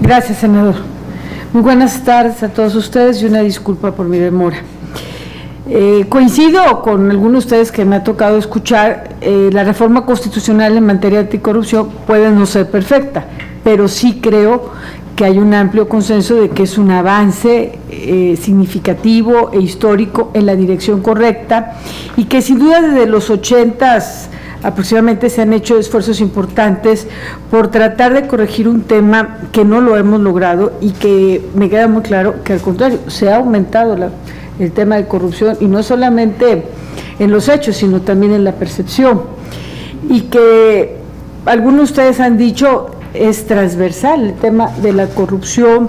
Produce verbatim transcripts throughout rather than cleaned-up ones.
Gracias, senador. Muy buenas tardes a todos ustedes y una disculpa por mi demora. Eh, coincido con algunos de ustedes que me ha tocado escuchar, eh, la reforma constitucional en materia de anticorrupción puede no ser perfecta, pero sí creo que hay un amplio consenso de que es un avance eh, significativo e histórico en la dirección correcta y que sin duda desde los ochentas aproximadamente se han hecho esfuerzos importantes por tratar de corregir un tema que no lo hemos logrado y que me queda muy claro que al contrario, se ha aumentado la, el tema de corrupción y no solamente en los hechos, sino también en la percepción, y que algunos de ustedes han dicho es transversal el tema de la corrupción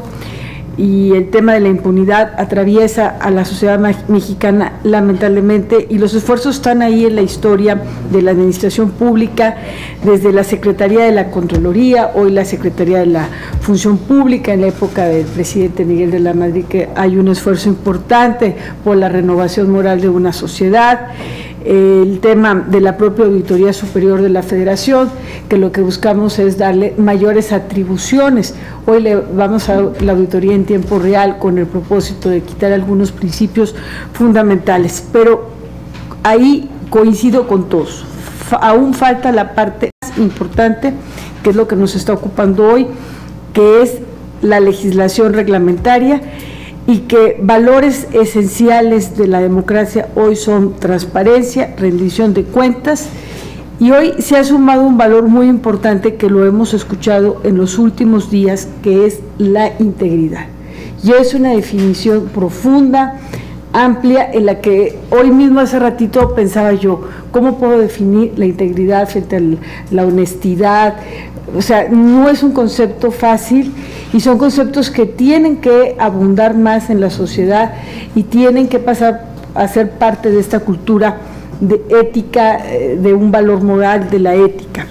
y el tema de la impunidad atraviesa a la sociedad mexicana lamentablemente, y los esfuerzos están ahí en la historia de la administración pública, desde la Secretaría de la Contraloría, hoy la Secretaría de la Función Pública, en la época del presidente Miguel de la Madrid, que hay un esfuerzo importante por la renovación moral de una sociedad. El tema de la propia Auditoría Superior de la Federación, que lo que buscamos es darle mayores atribuciones. Hoy le vamos a la auditoría en tiempo real con el propósito de quitar algunos principios fundamentales, pero ahí coincido con todos. Aún falta la parte más importante, que es lo que nos está ocupando hoy, que es la legislación reglamentaria, y que valores esenciales de la democracia hoy son transparencia, rendición de cuentas, y hoy se ha sumado un valor muy importante que lo hemos escuchado en los últimos días, que es la integridad. Y es una definición profunda, amplia, en la que hoy mismo hace ratito pensaba yo, ¿cómo puedo definir la integridad frente a la honestidad? O sea, no es un concepto fácil y son conceptos que tienen que abundar más en la sociedad y tienen que pasar a ser parte de esta cultura de ética, de un valor moral de la ética.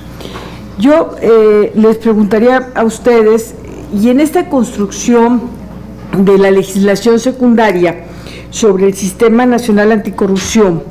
Yo eh, les preguntaría a ustedes, y en esta construcción de la legislación secundaria sobre el Sistema Nacional Anticorrupción,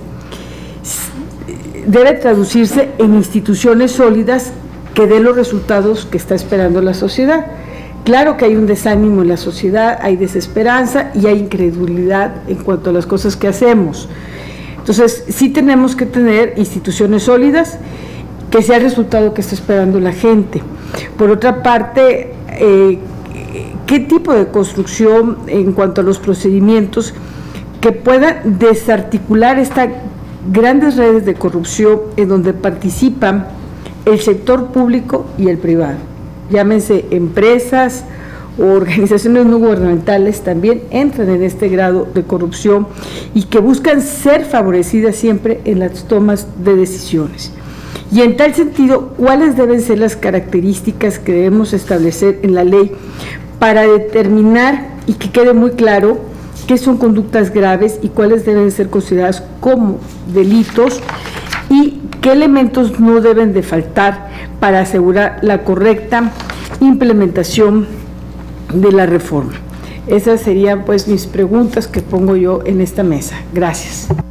debe traducirse en instituciones sólidas que den los resultados que está esperando la sociedad. Claro que hay un desánimo en la sociedad, hay desesperanza y hay incredulidad en cuanto a las cosas que hacemos. Entonces, sí tenemos que tener instituciones sólidas que sea el resultado que está esperando la gente. Por otra parte, eh, ¿qué tipo de construcción en cuanto a los procedimientos que puedan desarticular estas grandes redes de corrupción en donde participan el sector público y el privado? Llámense empresas o organizaciones no gubernamentales, también entran en este grado de corrupción y que buscan ser favorecidas siempre en las tomas de decisiones. Y en tal sentido, ¿cuáles deben ser las características que debemos establecer en la ley para determinar y que quede muy claro qué son conductas graves y cuáles deben ser consideradas como delitos y qué elementos no deben de faltar para asegurar la correcta implementación de la reforma? Esas serían pues mis preguntas que pongo yo en esta mesa. Gracias.